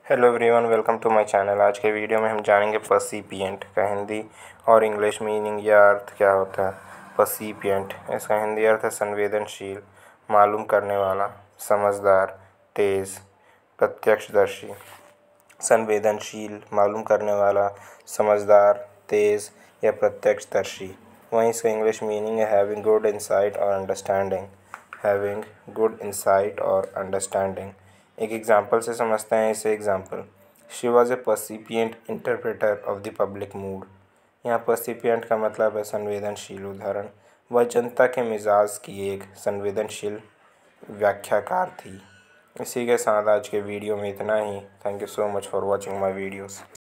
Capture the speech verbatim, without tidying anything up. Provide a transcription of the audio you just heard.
Hello everyone, welcome to my channel. आज के video में हम जानेंगे पर्सिपिएंट का हिंदी और इंग्लिश मीनिंग या अर्थ क्या होता है। पर्सिपिएंट, इसका हिंदी अर्थ है संवेदनशील, मालूम करने वाला, समझदार, तेज़, प्रत्यक्षदर्शी। संवेदनशील, मालूम करने वाला, समझदार, तेज़ या प्रत्यक्षदर्शी। वहीं इसका इंग्लिश मीनिंग है हैविंग गुड इंसाइट और अंडरस्टैंडिंग। हैविंग गुड इंसाइट और अंडरस्टैंडिंग। एक एग्जाम्पल से समझते हैं इसे। Example, she was a percipient interpreter of the public mood. यहाँ पर्सिपिएंट का मतलब है संवेदनशील। उदाहरण, वह जनता के मिजाज की एक संवेदनशील व्याख्याकार थी। इसी के साथ आज के वीडियो में इतना ही। Thank you so much for watching my videos.